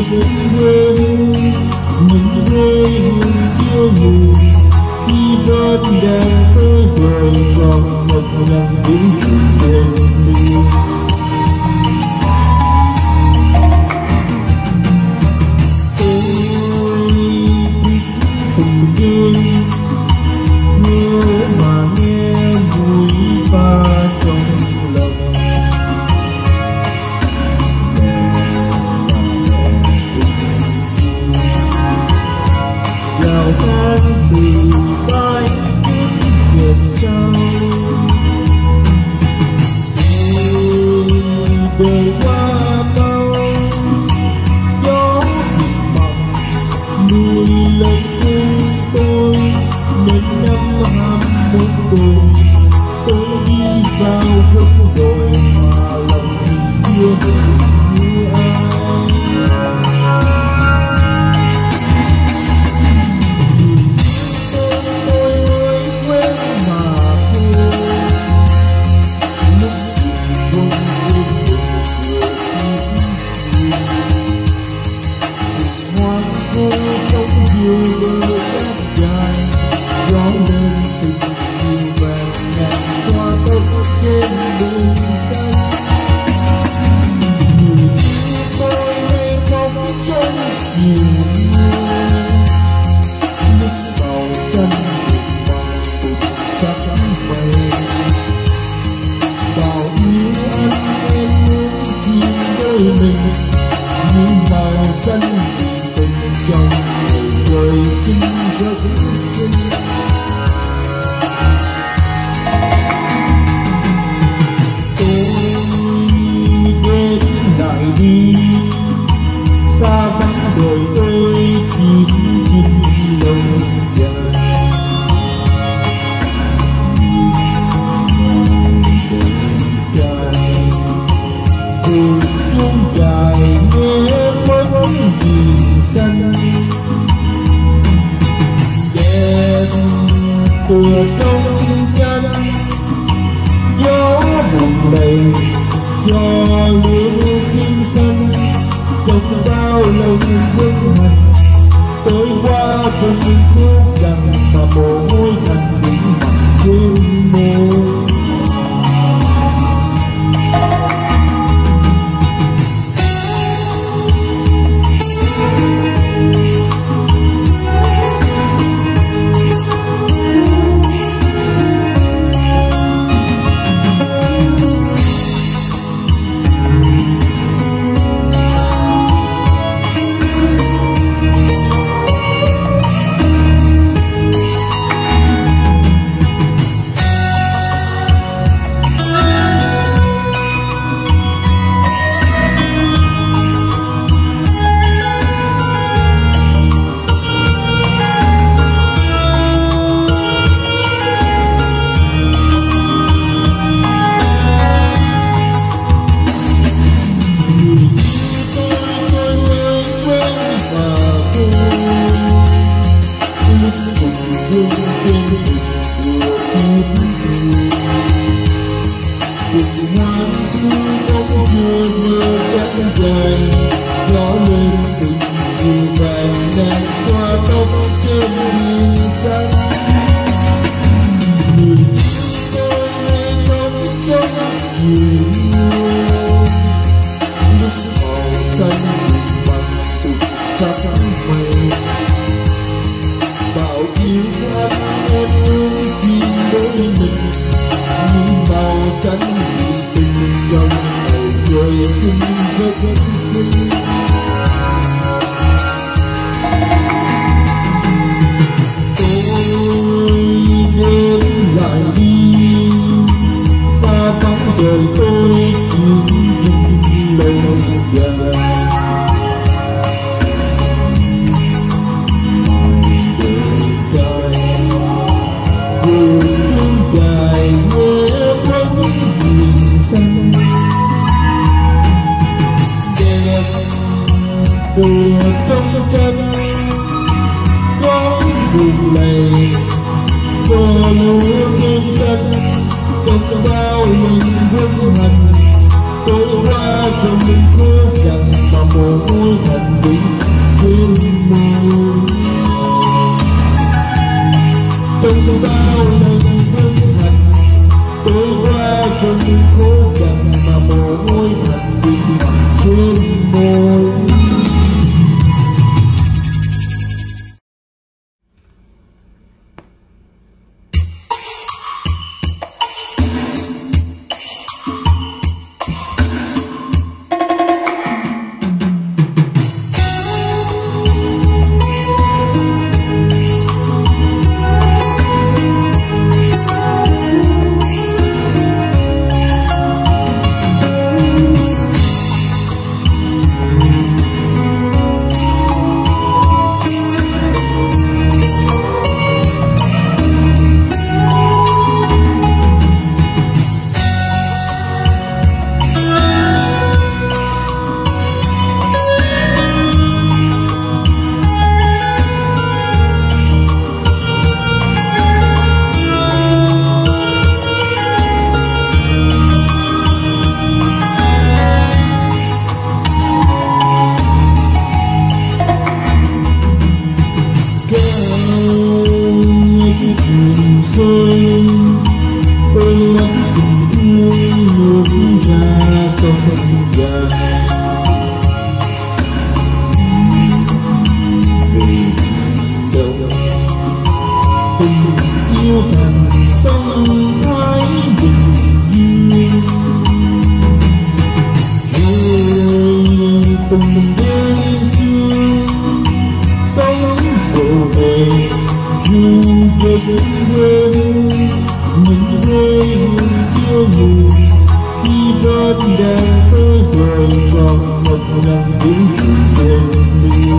đến quê mình quê hương chưa ngủ khi bên đèn tới rồi còn một lần đứng bên đi. Từ vai đến sau đời qua bao gió mặn nuôi lên cung tôi nên năm 21 tôi đi vào khúc rồi mà lòng chưa như ai. Những màu xanh tình trong trời sinh rất xinh. Tôi đến lại đi xa vắng đời tôi chín lâu dài. Đường xuống dài nghe mất nhìn xanh đèn cửa trong nhanh gió bùng đầy do lửa kim xanh trong bao lần vững hành tối qua từng khúc rằng mà mồ hôi thành những mặt trên môi. Gió lên từng chiều vàng đèn qua tóc trên biển xanh. Người tôi nghe tóc trong chiều nước màu xanh bằng tục sắc mây. Bảo chiều anh em ương chim đôi mình những màu xanh tình trong bầu trời xinh rất xinh. Đời tôi những lâu dài đường dài nghe bóng nhìn xanh đẹp từ trong tranh có buồn lầy có lúa kim xanh trong bao lần vững hành tối qua rồi mình cố dằn mà mồ hôi thành biển cùng đêm xưa sống bồ đề dù về quê mình quê hương yêu người khi bên đèn tới rồi còn một lần đứng bên mình.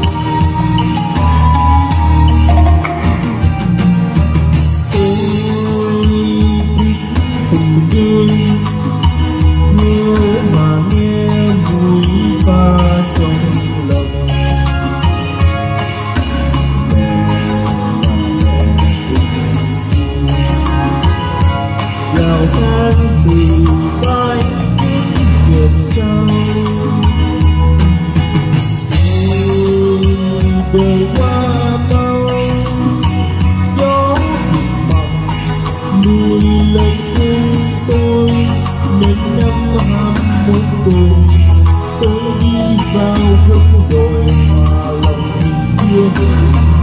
Từ vai đến sau đời qua bao gió mộng nuôi lấy tôi nên năm ham muốn tôi đi vào góc rồi mà lòng mình chưa